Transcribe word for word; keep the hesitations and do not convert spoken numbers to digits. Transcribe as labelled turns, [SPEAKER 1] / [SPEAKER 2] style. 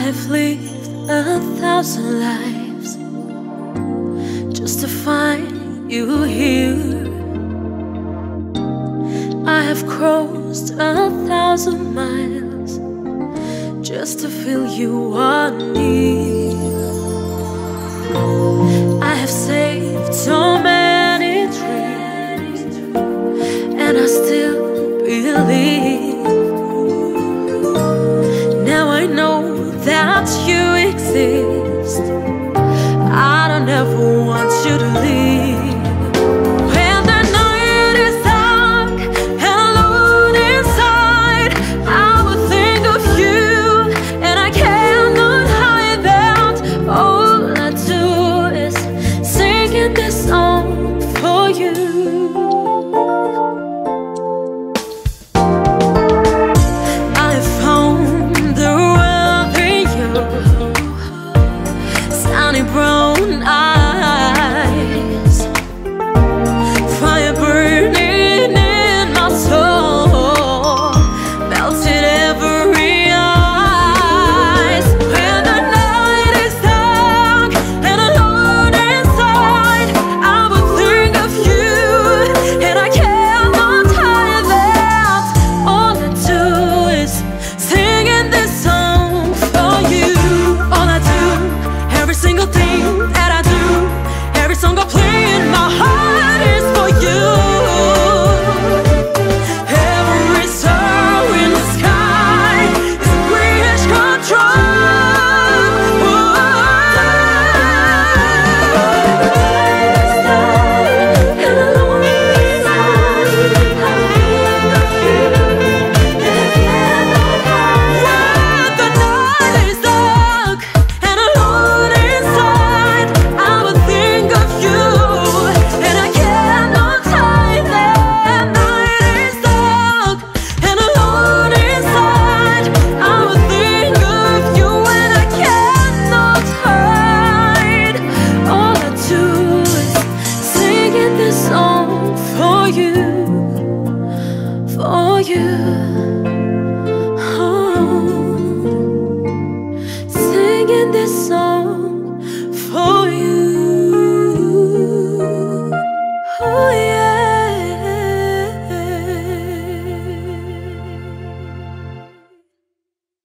[SPEAKER 1] have lived a thousand lives just to find you here. I have crossed a thousand miles just to feel you are near. I have saved so many dreams, and I still believe